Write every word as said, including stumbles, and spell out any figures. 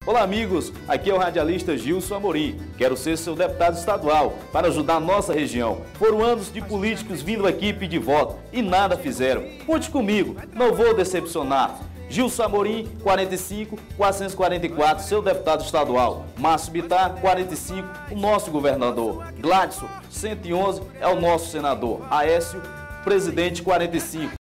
Olá amigos, aqui é o radialista Gilson Amorim. Quero ser seu deputado estadual para ajudar a nossa região. Foram anos de políticos vindo aqui pedir voto e nada fizeram. Conte comigo, não vou decepcionar. Gilson Amorim, quarenta e cinco, quatrocentos e quarenta e quatro, seu deputado estadual. Márcio Bittar, quarenta e cinco, o nosso governador. Gladson, cento e onze, é o nosso senador. Aécio, presidente, quarenta e cinco.